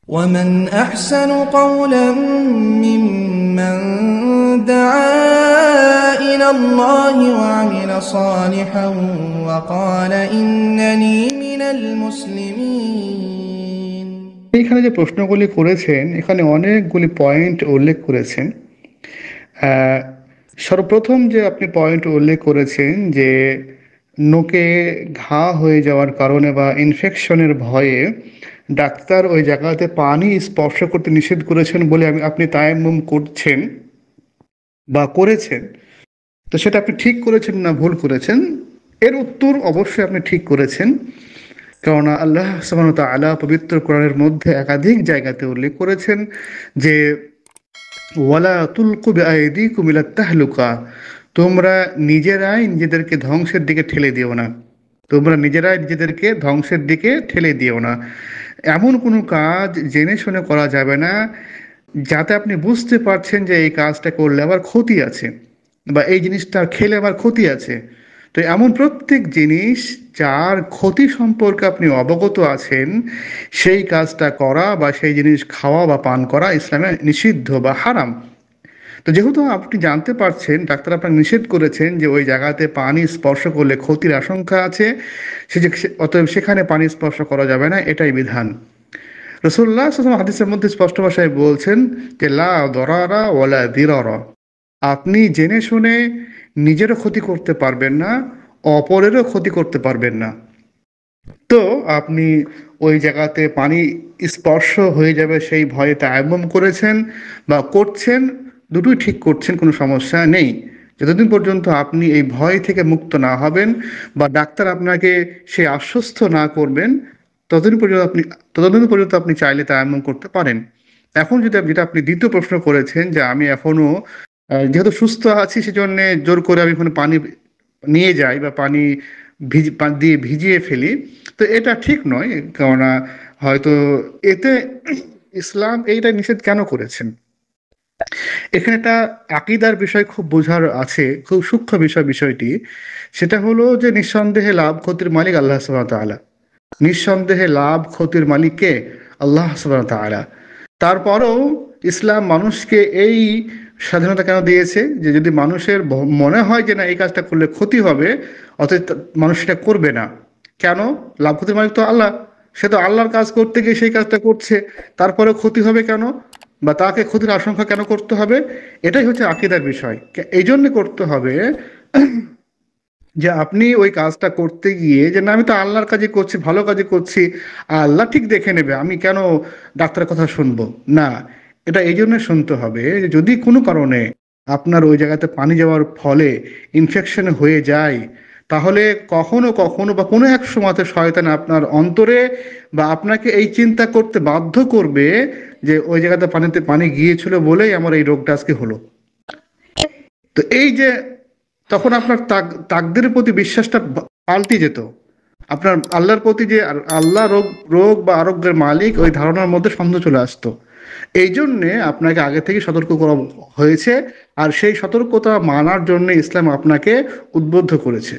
ومن أحسن قولا ممن دعا إلى الله وعمل صالحا وقال إنني من المسلمين। এখানে যে প্রশ্নগুলি করেছেন এখানে অনেকগুলি পয়েন্ট উল্লেখ করেছেন। আহ, সর্বপ্রথম যে আপনি পয়েন্ট উল্লেখ করেছেন যে নোকে ঘা হয়ে যাওয়ার কারণে বা ইনফেকশনের ভয়ে ডাক্তার ওই জায়গাতে পানি স্পর্শ করতে নিষেধ করেছেন বলে আপনি তায়াম্মুম করছেন বা করেছেন। তো সেটা আপনি ঠিক করেছেন না ভুল করেছেন? এর উত্তর অবশ্যই আপনি ঠিক করেছেন, কেননা আল্লাহ সুবহানাহু ওয়া তাআলা পবিত্র কোরআনের মধ্যে একাধিক জায়গাতে উল্লেখ করেছেন যে ওয়ালা তুলকু বিআইদিকুম ইলাত তাহলুকা, তোমরা নিজেরাই নিজেদেরকে ধ্বংসের দিকে ঠেলে দিও না, তোমরা নিজেরাই নিজেদেরকে ধ্বংসের দিকে ঠেলে দিও না। এমন কোনো কাজ জেনে শুনে করা যাবে না যাতে আপনি বুঝতে পারছেন যে এই কাজটা করলে আবার ক্ষতি আছে বা এই জিনিসটা খেলে আবার ক্ষতি আছে। তো এমন প্রত্যেক জিনিস যার ক্ষতি সম্পর্কে আপনি অবগত আছেন সেই কাজটা করা বা সেই জিনিস খাওয়া বা পান করা ইসলামে নিষিদ্ধ বা হারাম। তো যেহেতু আপনি জানতে পারছেন ডাক্তার আপনাকে নিষেধ করেছেন যে ওই জায়গাতে পানি স্পর্শ করলে ক্ষতির আশঙ্কা আছে, অতএব সেখানে পানি স্পর্শ করা যাবে না, এটাই বিধান। রাসূলুল্লাহ সাল্লাল্লাহু আলাইহি ওয়াসাল্লাম হাদিসের মধ্যে স্পষ্ট ভাষায় বলছেন যে লা দরারা ওয়ালা দিরারা, আপনি জেনে শুনে নিজেরও ক্ষতি করতে পারবেন না, অপরেরও ক্ষতি করতে পারবেন না। তো আপনি ওই জায়গাতে পানি স্পর্শ হয়ে যাবে সেই ভয়ে তায়াম্মুম করেছেন বা করছেন, দুটোই ঠিক করছেন, কোনো সমস্যা নেই। যতদিন পর্যন্ত আপনি এই ভয় থেকে মুক্ত না হবেন বা ডাক্তার আপনাকে সে আশ্বস্ত না করবেন, ততদিন পর্যন্ত আপনি চাইলে তায়াম্মুম করতে পারেন। এখন যেটা আপনি দ্বিতীয় প্রশ্ন করেছেন যে আমি এখনো যেহেতু সুস্থ আছি সেজন্য জোর করে আমি কোনো পানি নিয়ে যাই বা পানি পানি দিয়ে ভিজিয়ে ফেলি, তো এটা ঠিক নয়। কেননা হয়তো এতে ইসলাম এইটা নিষেধ কেন করেছেন, এখানে একটা আকীদার বিষয় খুব বোঝার আছে, খুব সূক্ষ্ম বিষয়টি। সেটা হলো যে নিঃসন্দেহে লাভ ক্ষতির মালিক আল্লাহ সুবহানাহু ওয়া তাআলা। নিঃসন্দেহে লাভ ক্ষতির মালিক কে? আল্লাহ সুবহানাহু ওয়া তাআলা। তারপরেও ইসলাম মানুষকে এই স্বাধীনতা কেন দিয়েছে যে যদি মানুষের মনে হয় যে না এই কাজটা করলে ক্ষতি হবে, অতএব মানুষ সেটা করবে না। কেন? লাভ ক্ষতির মালিক তো আল্লাহ, সে তো আল্লাহর কাজ করতে গিয়ে সেই কাজটা করছে, তারপরেও ক্ষতি হবে কেন বা তাকে ক্ষতির আশঙ্কা কেন করতে হবে? এটাই হচ্ছে আকীদার বিষয়। এই জন্য করতে হবে যে আপনি ওই কাজটা করতে গিয়ে যে না আমি তো আল্লাহর কাজে করছি, ভালো কাজে করছি, আল্লাহ ঠিক দেখে নেবে, আমি কেন ডাক্তারের কথা শুনবো না। এটা এই জন্য শুনতে হবে যে যদি কোনো কারণে আপনার ওই জায়গাতে পানি যাওয়ার ফলে ইনফেকশন হয়ে যায়, তাহলে কখনো কখনো বা কোনো এক সময়তে শয়তান আপনার অন্তরে বা আপনাকে এই চিন্তা করতে বাধ্য করবে যে ওই জায়গাতে পানি গিয়েছিল বলেই আমার এই রোগটা আজকে হলো। তো এই যে তখন আপনার তাকদীরের প্রতি বিশ্বাসটা পাল্টে যেত, আপনার আল্লাহর প্রতি যে আল্লাহ রোগ রোগ বা আরোগ্যের মালিক ওই ধারণার মধ্যে সন্দেহ চলে আসতো। এই জন্যে আপনাকে আগে থেকে সতর্ক করা হয়েছে, আর সেই সতর্কতা মানার জন্য ইসলাম আপনাকে উদ্বুদ্ধ করেছে।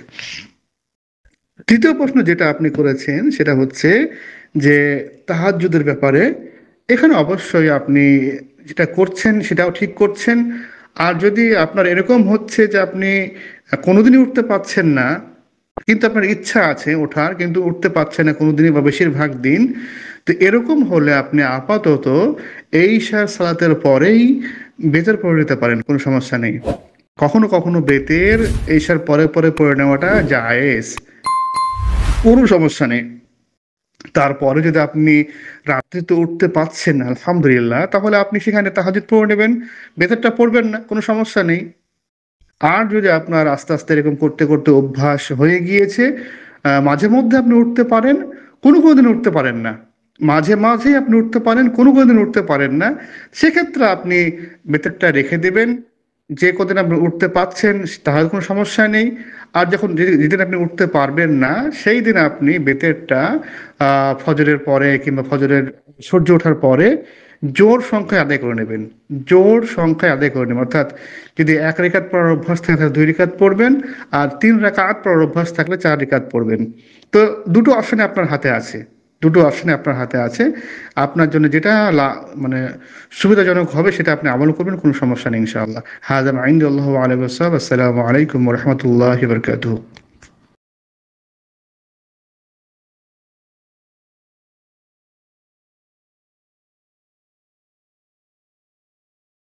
তৃতীয় প্রশ্ন যেটা আপনি করেছেন সেটা হচ্ছে যে তাহাজ্জুদের ব্যাপারে। এখানে অবশ্যই আপনি যেটা করছেন সেটাও ঠিক করছেন। আর যদি আপনার এরকম হচ্ছে যে আপনি কোনোদিনই উঠতে পারছেন না কিন্তু আপনার ইচ্ছা আছে ওঠার কিন্তু উঠতে পারছেন না কোনোদিনই বা বেশিরভাগ দিন, তো এরকম হলে আপনি আপাতত এই সালাতের পরেই বেতের পরে নিতে পারেন, কোনো সমস্যা নেই। কখনো কখনো বেতের এইসার পরে পরে পড়ে নেওয়াটা জায়েজ, কোনো সমস্যা নেই। তারপরে যদি আপনি রাত্রিতে উঠতে পারছেন না আলহামদুলিল্লাহ, তাহলে আপনি সেখানে তাহাজ্জুদ পড়ে নেবেন, বেতরটা পড়বেন না, কোনো সমস্যা নেই। আর যদি আপনার আস্তে আস্তে এরকম করতে করতে অভ্যাস হয়ে গিয়েছে, মাঝে মধ্যে আপনি উঠতে পারেন, কোনো কোনো দিন উঠতে পারেন না, মাঝে মাঝেই আপনি উঠতে পারেন, কোনো কোনো দিন উঠতে পারেন না, সেক্ষেত্রে আপনি বেতরটা রেখে দেবেন। যে কদিন আপনি উঠতে পারছেন তাহলে কোনো সমস্যা নেই। আর যখন যেদিন আপনি উঠতে পারবেন না সেই দিন আপনি বেতেরটা ফজরের পরে কিংবা ফজরের সূর্য ওঠার পরে জোর সংখ্যায় আদায় করে নেবেন, জোর সংখ্যায় আদায় করে নেবেন। অর্থাৎ যদি 1 রেকাত পড়ার অভ্যাস থাকে তাহলে 2 রেকাত পড়বেন, আর 3 রাকাত পড়ার অভ্যাস থাকলে 4 রেকাত পড়বেন। তো দুটো অপশনে আপনার হাতে আছে। দুটো অপশন আপনার হাতে আছে। আপনার জন্য যেটা মানে সুবিধাজনক হবে সেটা আপনি আমল করবেন, কোনো সমস্যা নেই ইনশাআল্লাহ। হাযা মা ইনদাল্লাহি ওয়া আলাইহি ওয়াসাল্লাম। আসসালামু আলাইকুম ওয়া রাহমাতুল্লাহি ওয়া বারাকাতুহু।